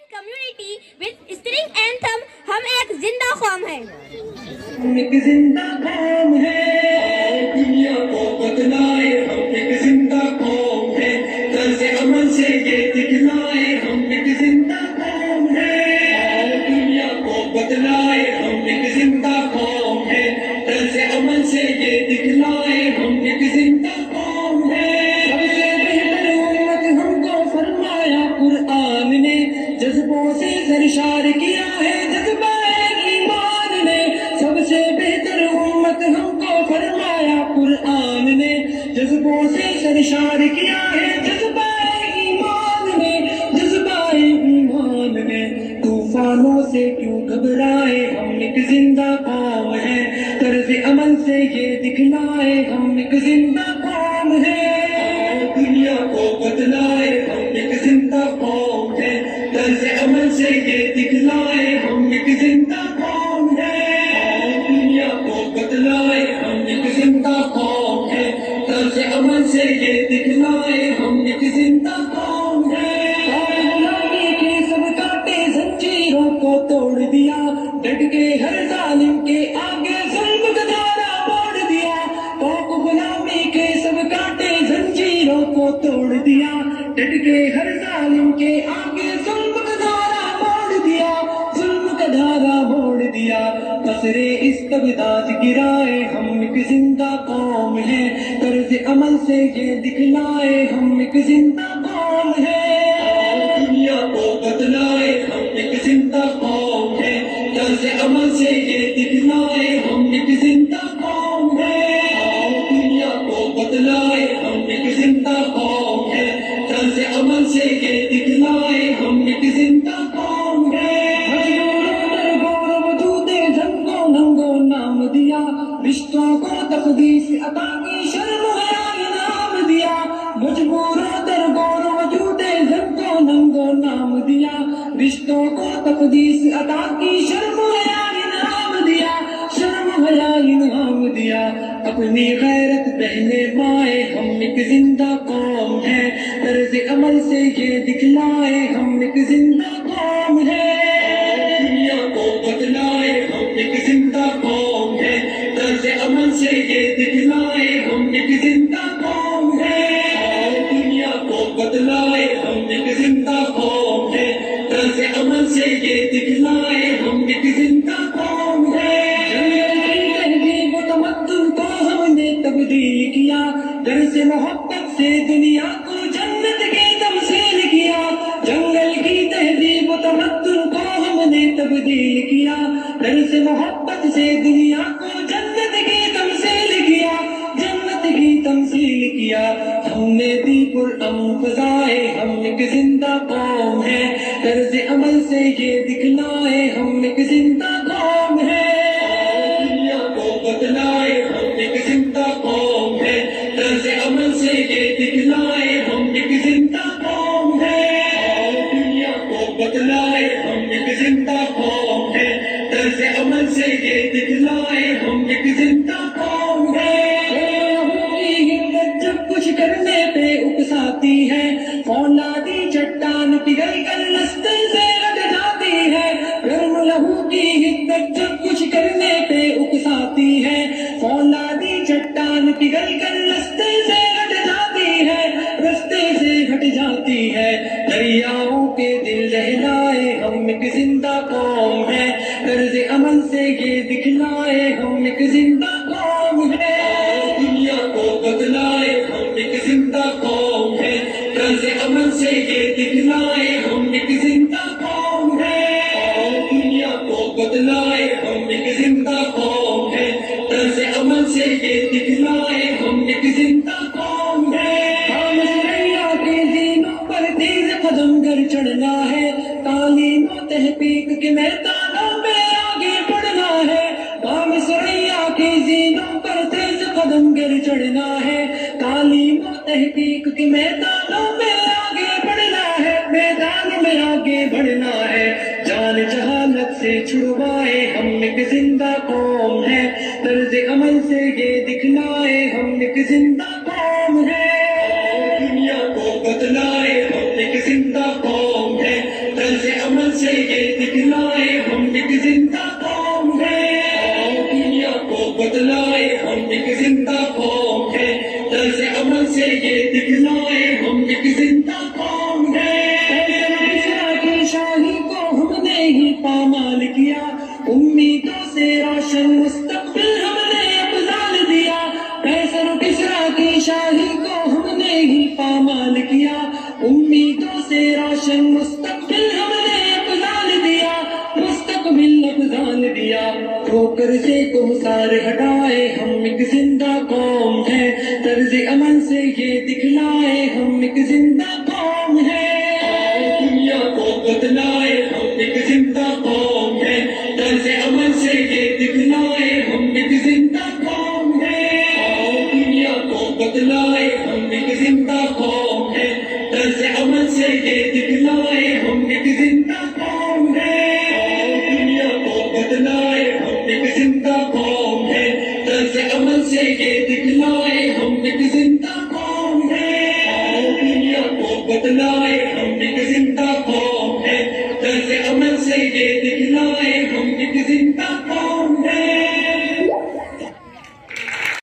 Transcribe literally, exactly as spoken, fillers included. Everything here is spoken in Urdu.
community with string anthem ہم ایک زندہ قوم ہے. ہم ایک زندہ قوم ہے، دنیا کو بدلائے ہم ایک زندہ قوم ہے، طرز عمل سے یہ دکھلائے ہم ایک زندہ قوم ہے، دنیا کو بدلائے ہم ایک زندہ قوم ہے، طرز عمل سے یہ دکھلائے ہم ایک زندہ قوم ہے. سب سے بہتر امت ہم کو فرمایا قرآن نے، جذبوں سے سرشار کیا ہے جذبہ ایمان نے. سب سے بہتر امت ہم کو فرمایا قرآن نے، جذبوں سے سرشار کیا ہے جذبہ ایمان نے، جذبہ ایمان نے. طوفانوں سے کیوں گھبرائے ہم ایک زندہ قوم ہے، طرز عمل سے یہ دکھلائے ہم ایک زندہ قوم ہے. دنیا کو بدلائے ہم ایک زندہ قوم ہے، طرز عمل سے یہ دکھلائے ہم ایک زندہ قوم ہے. دنیا کو بدلائے ہم ایک زندہ قوم ہے، طرز عمل سے یہ دکھلائے ہم ایک زندہ قوم ہے. غلامی کے سب کاٹے زنجیروں کو توڑ دیا، ڈٹ کے ہر ظالم کے آگے ظلم کا دھارا موڑ دیا. پاک غلامی کے سب کاٹے زنجیروں کو توڑ دیا، ڈٹ کے ہر ظالم کے آگے ظلم کا دھارا موڑ دیا، ظلم کا دھارا موڑ دیا. قصرے استبداد گرائے ہم ایک زندہ قوم ہے، طرز عمل سے یہ دکھلائے ہم ایک زندہ قوم ہے. دنیا کو بدلائے ہم ایک زندہ قوم ہے، طرز عمل سے یہ دکھلائے ہم ایک زندہ قوم ہے. دنیا کو بدلائے ہم ایک زندہ قوم ہے، طرز عمل سے یہ دکھلائے ہم ایک زندہ قوم ہے. نام دیا رشتوں کو تقدیس عطا کی، شرم حیا انعام دیا. مجبوروں در گور وجود زن کو ننگو نام دیا، رشتوں کو تقدیس عطا کی، شرم حیا انعام دیا، شرم حیا انعام دیا. اپنی غیرت بہنے مائے ہم ایک زندہ قوم ہے، طرز عمل سے یہ دکھلائے ہم ایک زندہ قوم ہے. دنیا کو بدلائے ہم ایک زندہ قوم ہے، طرز عمل سے یہ دکھلائے ہم ایک زندہ قوم ہے. دنیا کو بدلائے ہم ایک زندہ قوم ہے، طرز عمل سے یہ دکھلائے ہم ایک زندہ قوم ہے. تہذیب و تمدن کو ہم نے تبدیل کیا، در سے محبت سے دنیا کو جنت کی تمثیل کیا. جنگل کی تہذیب و تمدن کو ہم نے تبدیل کیا، در سے محبت سے دنیا کو جنت کی تمثیل کیا، جنت کی تمثیل کیا. ہم نے دی پرامن فضائے ہم ایک زندہ قوم ہے، طرز عمل سے یہ دکھلائے ہم ایک زندہ قوم ہے. دنیا کو بدلائے ہم ایک زندہ قوم ہے، طرز عمل سے یہ دکھلائے ہم ایک زندہ قوم ہے. دنیا کو بدلائے ہم ایک زندہ قوم ہے، طرز عمل سے یہ دکھلائے ہم ایک زندہ قوم ہے. جب کچھ کرنے پہ اکساتی ہے، فولادی چٹان پگھل کر رستے سے ہٹ جاتی ہے. گرم لہو کی حدت جب کچھ کرنے پہ اکساتی ہے، فولادی چٹان پگھل کر رستے سے ہٹ جاتی ہے، رستے سے ہٹ جاتی ہے. دریاؤں کے دل دہلائے ہم ایک زندہ قوم ہے، طرز عمل سے یہ دکھلائے ہم ایک زندہ قوم ہے. دنیا کو بدلائے ہم ایک زندہ قوم ہے، طرز عمل سے یہ دکھلائے ہم ایک زندہ قوم ہے. دنیا کو بدلائے ہم ایک زندہ قوم ہے، طرز عمل سے یہ دکھلائے ہم ایک زندہ قوم ہے. ہم سریا کے زینوں پر تیز قدم گر چڑھنا ہے، تعلیم و تحقیق کے میدانوں میں آگے بڑھنا ہے. ہم سریا کے زینوں پر تیز قدم گر چڑھنا ہے، تعلیم و تحقیق کے میدانوں میں آگے بڑھنا ہے، میدان میں آگے بڑھنا ہے. جان جہالت سے چھڑوائے ہم ایک زندہ قوم ہے، طرز عمل سے یہ دکھلائے ہم ایک زندہ قوم ہے. دنیا کو بدلائے ہم ایک زندہ قوم ہے، طرز عمل दिखलाए हम एक जिंदा कौम है, दुनिया को बतलाए हम एक जिंदा कौम है, तर्ज अमल से ये दिखलाए हम एक जिंदा कौम है। की शाही को हमने ही पामाल किया, उम्मीदों से रोशन मुस्तकबिल हमने अफजाल दिया। कैसर किसरा की शाही को हमने ही पामाल किया, उम्मीदों से रोशन मुस्तकबिल हमने अफजाल दिया, मुस्तकबिल अफजाल दिया। ठोकर से तुमसार हटाए हम एक जिंदा कौम है, तर्ज अमल से ये दिखलाए हम एक जिंदा कौम है, दुनिया को बतलाए हम एक जिंदा कौम है, तर्ज अमल से ये दिखलाए हम एक जिंदा कौम है, दुनिया को बतलाए हम एक जिंदा कौम है, तर्ज अमल से ये दिखलाए हम एक जिंदा कौम है, दुनिया को बतलाए हम एक जिंदा कौम है, तर्ज अमल से ये दिखलाए हम एक जिंदा कौम है, दुनिया को बतलाए हम एक जिंदा कौम है, तर्ज अमल से ये दिखलाए हम एक जिंदा